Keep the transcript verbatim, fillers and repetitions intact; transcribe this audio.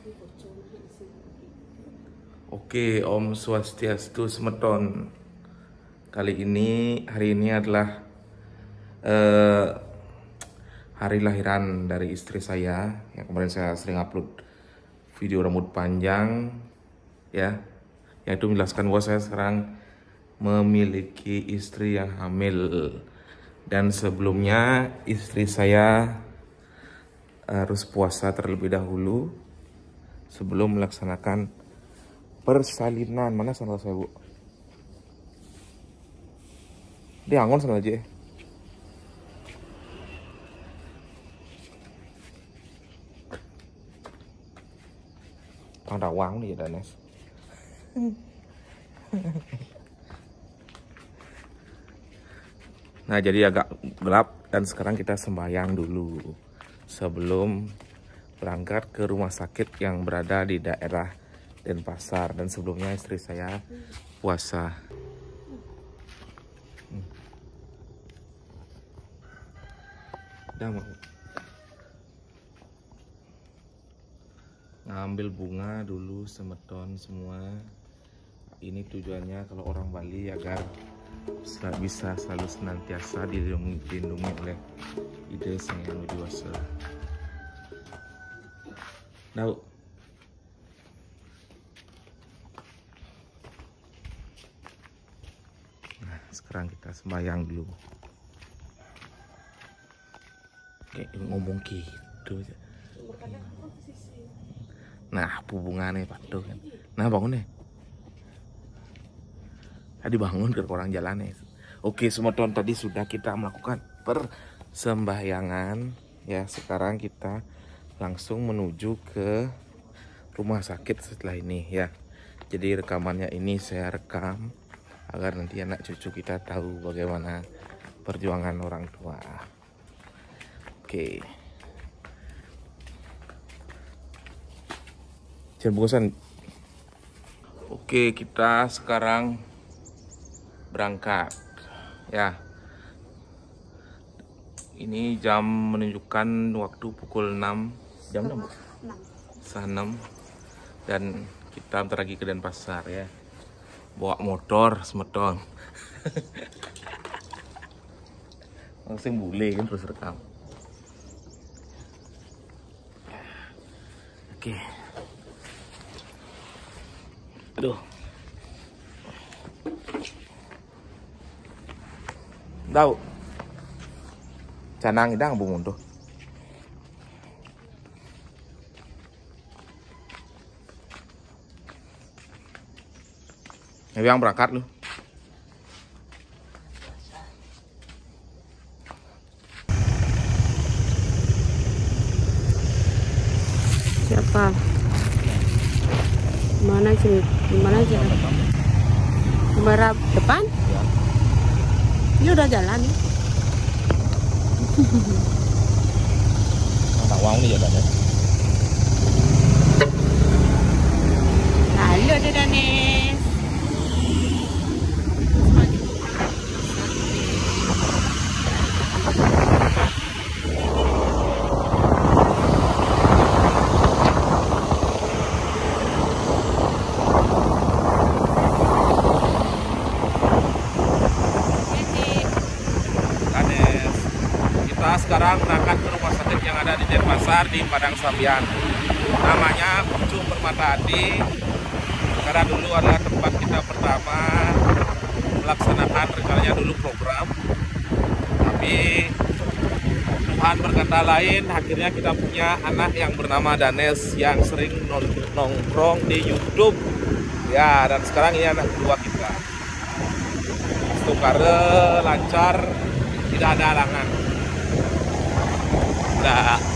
Oke, Om Swastiastu Semeton. Kali ini, hari ini adalah eh, hari lahiran dari istri saya. Yang kemarin saya sering upload video rambut panjang, ya, yang itu menjelaskan bahwa saya sekarang memiliki istri yang hamil. Dan sebelumnya istri saya harus puasa terlebih dahulu sebelum melaksanakan persalinan. Mana sandal saya, Bu? Dia angon sandal aja. Tang dawang nih ya, Danes. Nah, jadi agak gelap dan sekarang kita sembahyang dulu sebelum berangkat ke rumah sakit yang berada di daerah Denpasar. Dan sebelumnya istri saya puasa. Hmm. Udah mau ngambil bunga dulu, semeton semua. Ini tujuannya kalau orang Bali agar bisa selalu senantiasa dilindungi, dilindungi oleh ide Sang Yang Widi Wasa. Nah, nah sekarang kita sembahyang dulu. Kayak ngomong gitu. Nah, hubungannya Pak tuh kan. Nah, bangun deh. Tadi bangun ke orang jalan ya. Oke, semeton, tadi sudah kita melakukan persembahyangan. Ya, sekarang kita langsung menuju ke rumah sakit setelah ini ya. Jadi rekamannya ini saya rekam agar nanti anak cucu kita tahu bagaimana perjuangan orang tua. Oke. Jangan bosan. Oke, kita sekarang berangkat ya. Ini jam menunjukkan waktu pukul enam, jam enam, setengah enam, dan kita bentar lagi ke Denpasar ya, bawa motor semeton. Langsung bule kan terus rekam. Oke, aduh. Tahu canang idang bungun tuh. Yang berangkat lu. Siapa? Mana sih? Gimana sih? Merah depan? Ini udah jalan. Tak uang nih ya, Dan. Halo, ada Danes. Sekarang berangkat ke rumah sakit yang ada di Denpasar di Padang Sambian. Namanya Pucuk Permata Adi. Karena dulu adalah tempat kita pertama melaksanakan rencananya dulu program. Tapi Tuhan berkata lain, akhirnya kita punya anak yang bernama Danes yang sering nongkrong di YouTube. Ya, dan sekarang ini anak kedua kita. Stukare lancar, tidak ada halangan. Nah,